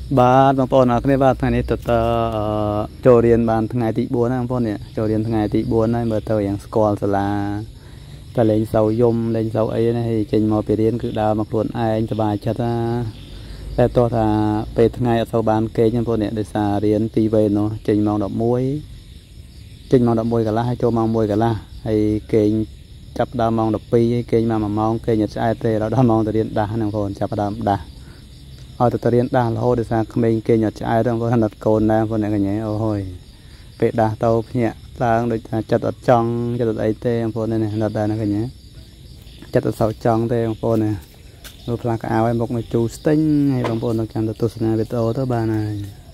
បាទបងប្អូនអរគ្នាបាទថ្ងៃនេះទៅចូលរៀនបានថ្ងៃទី4ហ្នឹងបងប្អូននេះចូលរៀនថ្ងៃទី4ហើយមើលទៅយ៉ាងស្គាល់សាលាតែលេងសូវយំលេងសូវអីណាហើយចេញមកពីរៀនគឺដើរមកខ្លួនឯងសប្បាយចិត្តណាតែទោះថាពេលថ្ងៃអត់សូវបានគេងបងប្អូននេះដោយសាររៀន2វេននោះចេញម៉ោង11ចេញម៉ោង11កន្លះហើយចូលម៉ោង1កន្លះហើយគេងចាប់ដើមម៉ោង12ហើយគេងមក1ម៉ោងគេងអត់ឆ្អែតទេដល់ម៉ោងទៅរៀនដាស់ហ្នឹងបងប្អូនចាប់ដើមដាស់ឲ្យទៅរៀនដាស់រហូតដោយសារក្មេងគេញអត់ឆ្អែតហ្នឹងគាត់ណាត់កូនដែរបងប្អូនកញ្ញាអូយពេលដាស់ទៅភ្ញាក់ឡើងដូចថាចិត្តអត់ចង់ចិត្តអត់អីទេបងប្អូននេះណាត់ដែរណាកញ្ញាចិត្តអត់សូវចង់ទេបងប្អូនណាមើលផ្លាកអាវឲ្យមុខនៅជូរស្ទិញហើយបងប្អូននឹងចាំទៅទស្សនាវីដេអូទៅបានហើយ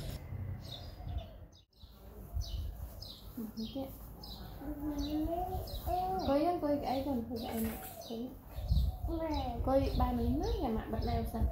coi cái ấy còn thôi cái em coi bài mình nước nhà mạng bật này sẵn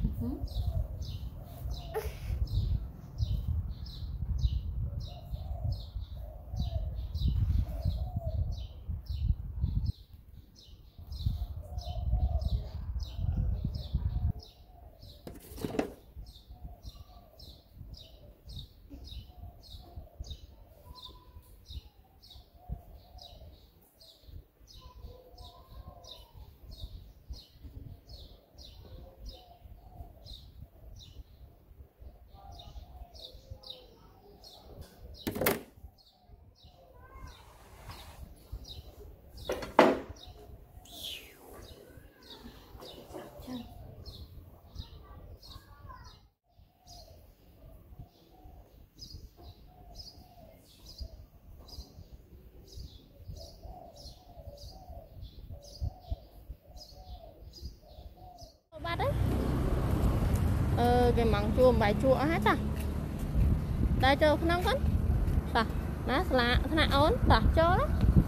cái măng chua bài chua hết à đây cho không con ta nó là nó ổn ta cho đó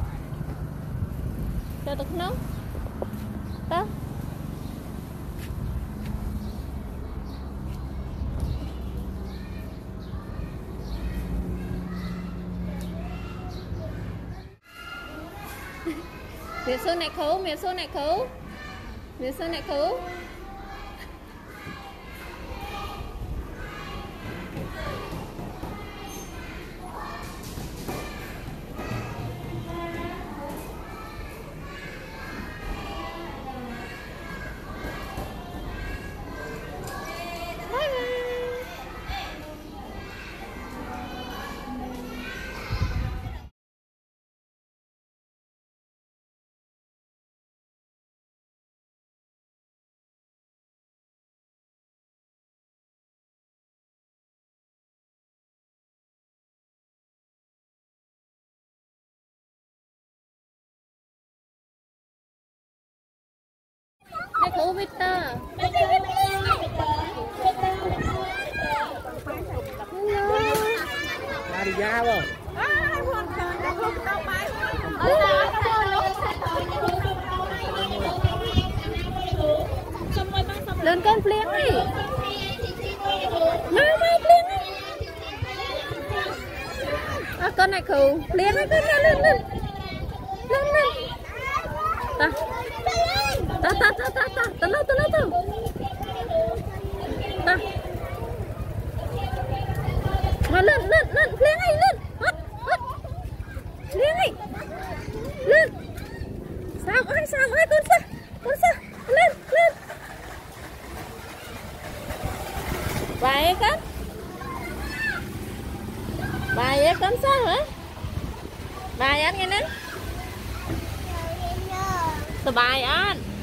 cho được không đó miền xuân này khấu miền xuân này khấu miền xuân này khấu Cô Victor. Đi ra rồi. Lên con plieng đi. Mai plieng đi. Con này khử plieng đi con lên lên. Lên lên. Ta. Ta lên ta mà lên lên lên hất liền đi lên sao ai con sao lên bài con sao hả bài anh nghe nè bài anh